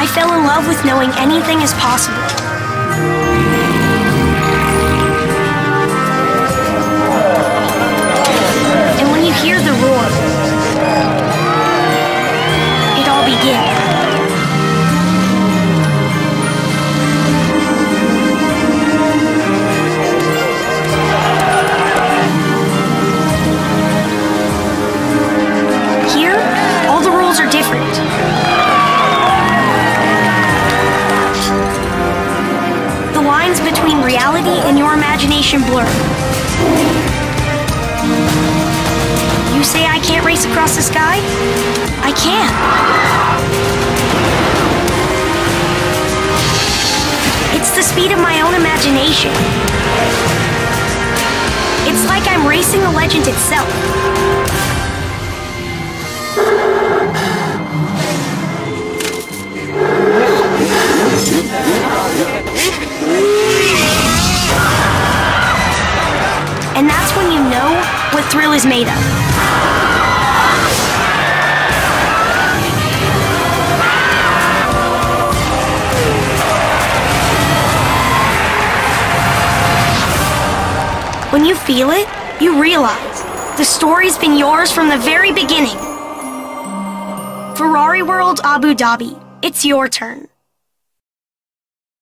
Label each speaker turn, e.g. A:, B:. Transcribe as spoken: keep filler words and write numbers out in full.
A: fell in love with knowing anything is possible. And when you hear the roar, it all begins. Are different. The lines between reality and your imagination blur. You say I can't race across the sky? I can. It's the speed of my own imagination. It's like I'm racing the legend itself. And that's when you know what thrill is made of. When you feel it, you realize the story's been yours from the very beginning. Ferrari World, Abu Dhabi. It's your turn.